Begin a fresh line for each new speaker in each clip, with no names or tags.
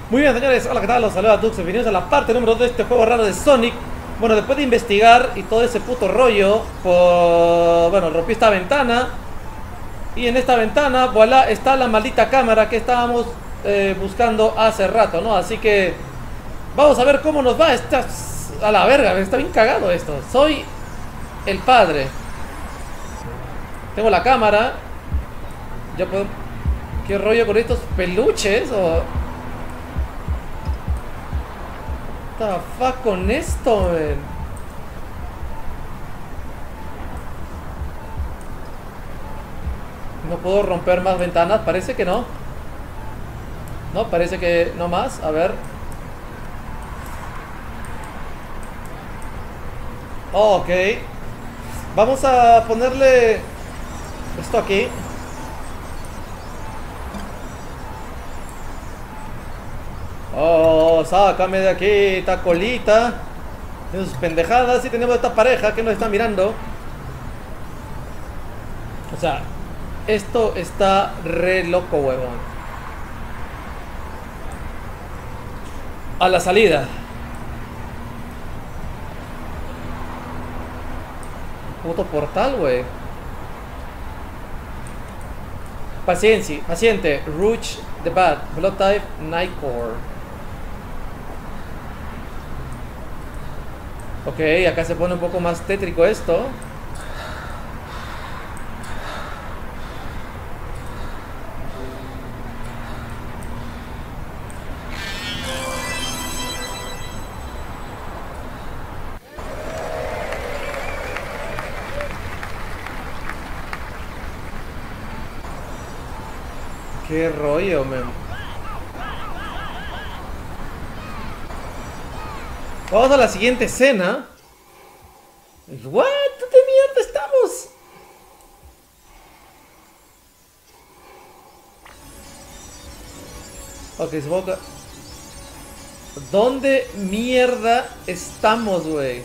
Muy bien, señores, hola, ¿qué tal? Los saluda Dux, bienvenidos a la parte número 2 de este juego raro de Sonic. Bueno, después de investigar y todo ese puto rollo, bueno, rompí esta ventana. Y en esta ventana, voilà, está la maldita cámara que estábamos buscando hace rato, ¿no? Así que vamos a ver cómo nos va. A la verga, está bien cagado esto. Soy el padre. Tengo la cámara. Ya puedo... ¿Qué rollo con estos peluches? O... What the fuck con esto, man? No puedo romper más ventanas, parece que no. No, parece que no más, a ver. Oh, ok. Vamos a ponerle esto aquí. Oh, sácame de aquí, esta colita. De sus pendejadas. Y tenemos esta pareja que nos está mirando. O sea, esto está re loco, huevón. A la salida. Puto portal, güey. Paciente. Rouge the Bat. Blood type Nightcore. Ok, acá se pone un poco más tétrico esto. Qué rollo, man. Vamos a la siguiente escena. What? ¿Dónde mierda estamos? Ok, supongo que... ¿Dónde mierda estamos, güey?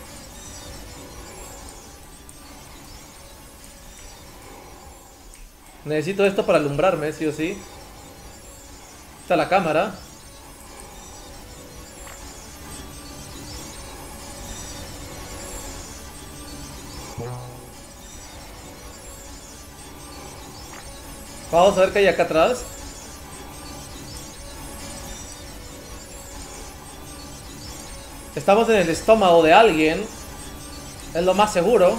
Necesito esto para alumbrarme, sí o sí. Está la cámara. Vamos a ver qué hay acá atrás. Estamos en el estómago de alguien. Es lo más seguro.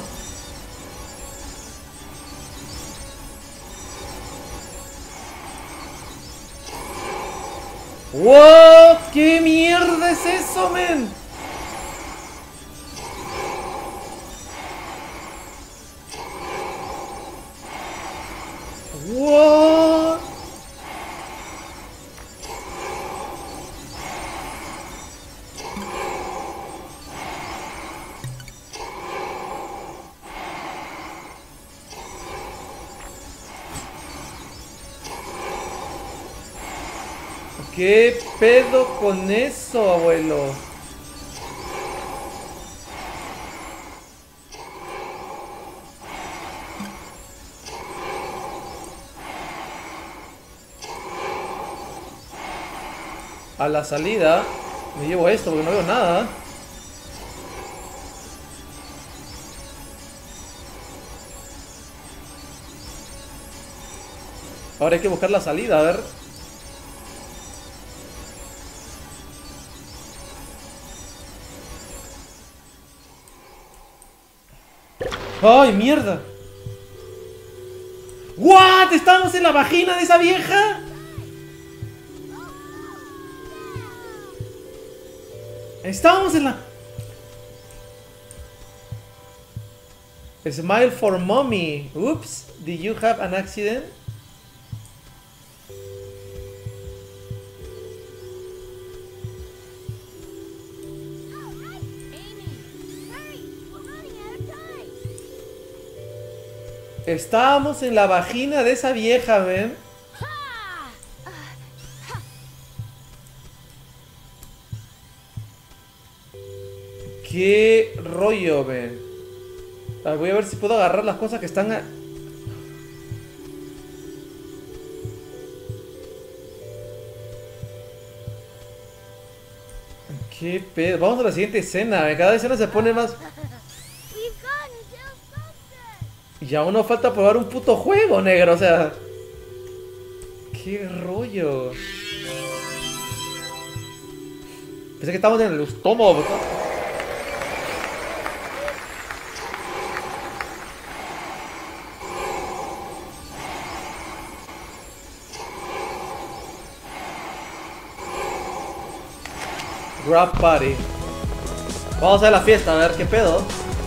¡Wow! ¿Qué mierda es eso, men? ¡Wow! ¿Qué pedo con eso, abuelo? A la salida me llevo esto porque no veo nada. Ahora hay que buscar la salida, a ver. ¡Ay, mierda! ¿What? ¿Estamos en la vagina de esa vieja? Estábamos en la... Smile for mommy. Oops, did you have an accident? Estábamos en la vagina de esa vieja, ¿ven? Qué rollo, ven. Voy a ver si puedo agarrar las cosas que están... Qué pedo. Vamos a la siguiente escena. Cada escena se pone más. Y aún nos falta probar un puto juego, negro. O sea. Qué rollo. Pensé que estamos en el estómago. Grab Party. Vamos a la fiesta, a ver qué pedo.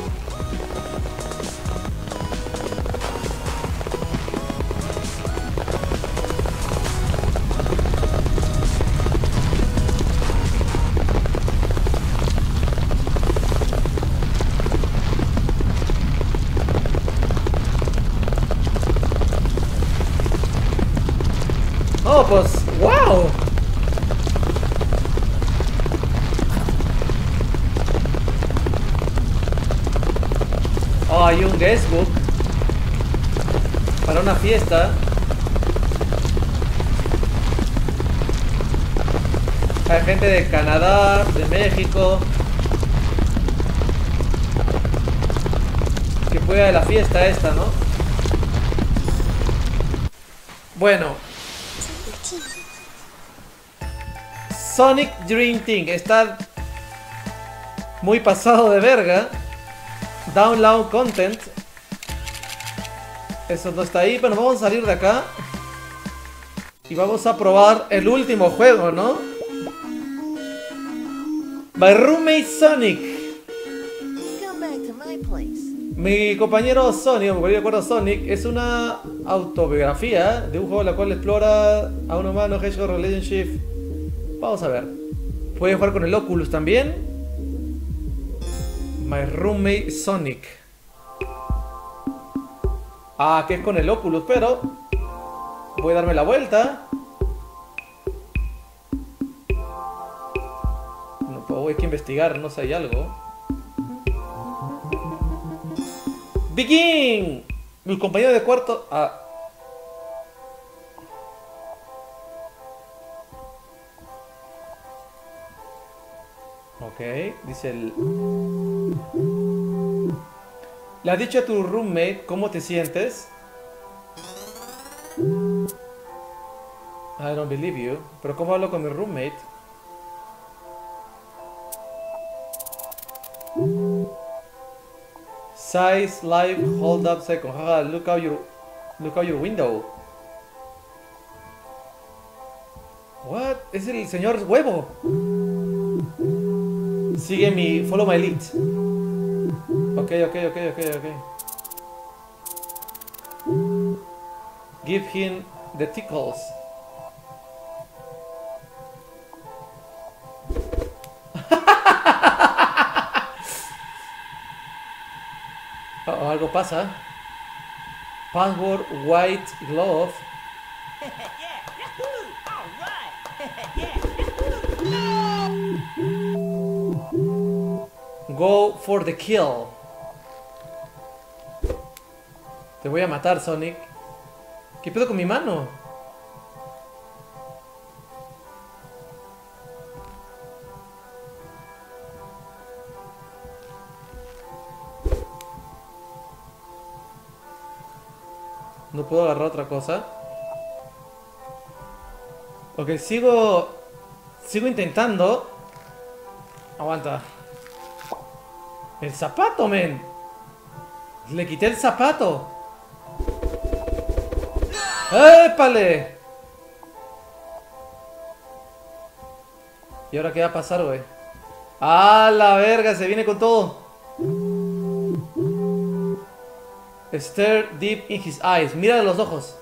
Oh, pues, wow. Oh, hay un guestbook para una fiesta. Hay gente de Canadá, de México, que puede ir a la fiesta esta, ¿no? Bueno, Sonic Dream Team está muy pasado de verga. Download content. Eso no está ahí, pero vamos a salir de acá y vamos a probar el último juego, ¿no? My Roommate Sonic. Mi compañero Sonic, o mi acuerdo Sonic, es una autobiografía de un juego en la cual explora a un humano, Hedgehog Relationship. Vamos a ver. Puede jugar con el Oculus también. My Roommate Sonic. Ah, que es con el Oculus, pero voy a darme la vuelta. No puedo, hay que investigar, no sé, hay algo. Begin. Mi compañero de cuarto. Ah. Ok, dice el... ¿Le has dicho a tu roommate cómo te sientes? I don't believe you. ¿Pero cómo hablo con mi roommate? Size, live, hold up, second. Jaja, look out your window. What? Es el señor huevo. Sigue mi... Follow my lead. Ok. Give him the tickles. Oh, algo pasa. Password white glove. Go for the kill. Te voy a matar, Sonic. ¿Qué pedo con mi mano? No puedo agarrar otra cosa. Ok, sigo intentando. Aguanta. El zapato, men. Le quité el zapato. ¡Épale! ¿Y ahora qué va a pasar, güey? ¡Ah, la verga! Se viene con todo. Stare deep in his eyes. Mira los ojos.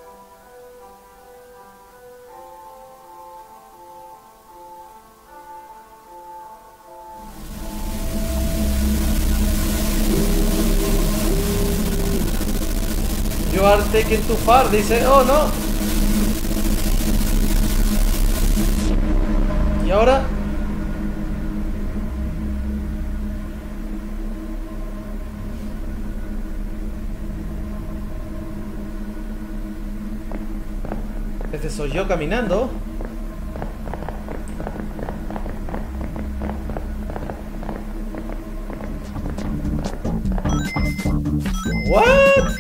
You are taken too far, dice. Oh, no. ¿Y ahora? Este soy yo caminando. What?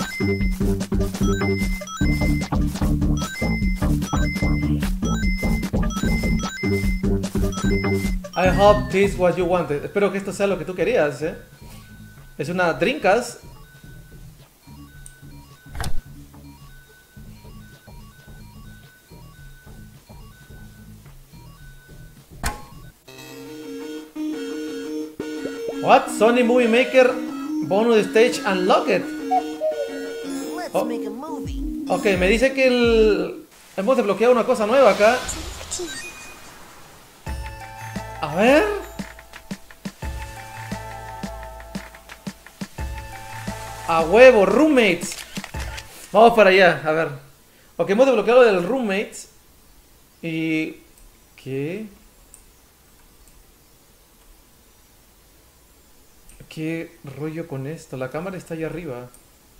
I hope this was you wanted. Espero que esto sea lo que tú querías, ¿eh? Es una Dreamcast. What? Sony Movie Maker bonus stage unlocked. Oh. Ok, me dice que hemos desbloqueado una cosa nueva acá. A ver. A huevo, roommates. Vamos para allá, a ver. Ok, hemos desbloqueado el roommates. Y... ¿qué? ¿Qué rollo con esto? La cámara está allá arriba.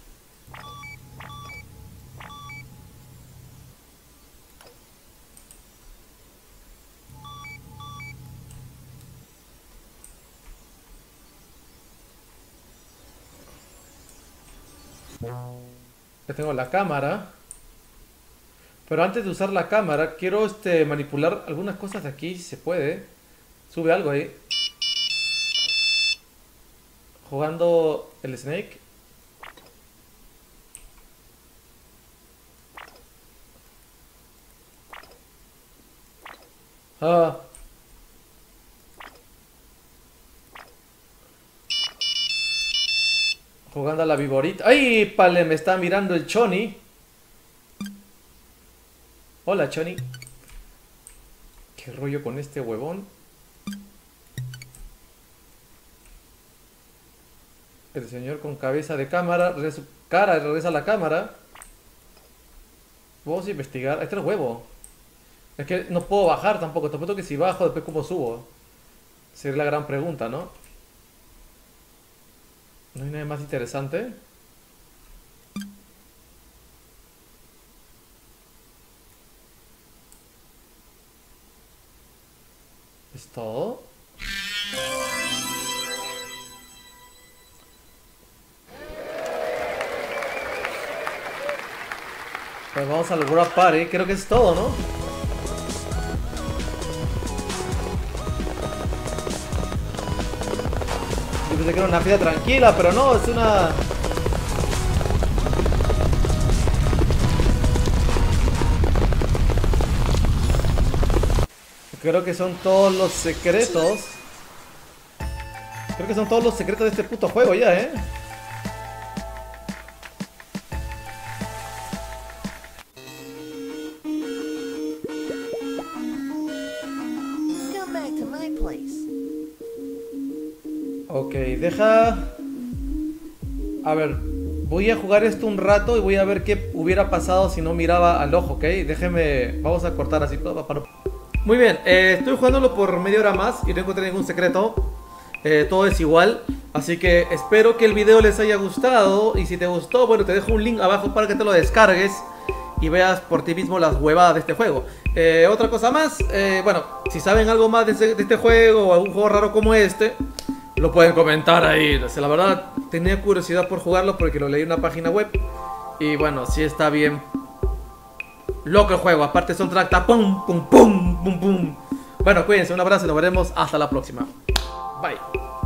Ya tengo la cámara. Pero antes de usar la cámara, quiero manipular algunas cosas de aquí, si se puede. Sube algo ahí. Jugando el Snake. Ah. Jugando a la viborita. ¡Ay, pale! Me está mirando el Choni. Hola, Choni. ¿Qué rollo con este huevón? El señor con cabeza de cámara. Su cara regresa a la cámara. Vamos a investigar. Ahí está el huevo. Es que no puedo bajar tampoco. Tampoco que si bajo, después cómo subo. Sería la gran pregunta, ¿no? ¿No hay nada más interesante? ¿Es todo? Pues vamos al World Party. Creo que es todo, ¿no? Yo pensé que era una fiesta tranquila, pero no, es una... Creo que son todos los secretos. Creo que son todos los secretos de este puto juego ya, ¿eh? Ok, deja... A ver, voy a jugar esto un rato y voy a ver qué hubiera pasado si no miraba al ojo, ¿ok? Déjeme... Vamos a cortar así todo para... Muy bien, estoy jugándolo por media hora más y no encontré ningún secreto. Todo es igual. Así que espero que el video les haya gustado. Y si te gustó, bueno, te dejo un link abajo para que te lo descargues y veas por ti mismo las huevadas de este juego. Otra cosa más, bueno, si saben algo más de este juego o algún juego raro como este, lo pueden comentar ahí. O sea, la verdad, tenía curiosidad por jugarlo porque lo leí en una página web. Y bueno, sí está bien loco el juego. Aparte son tracta pum, pum, pum, pum, pum. Bueno, cuídense, un abrazo y nos veremos hasta la próxima. Bye.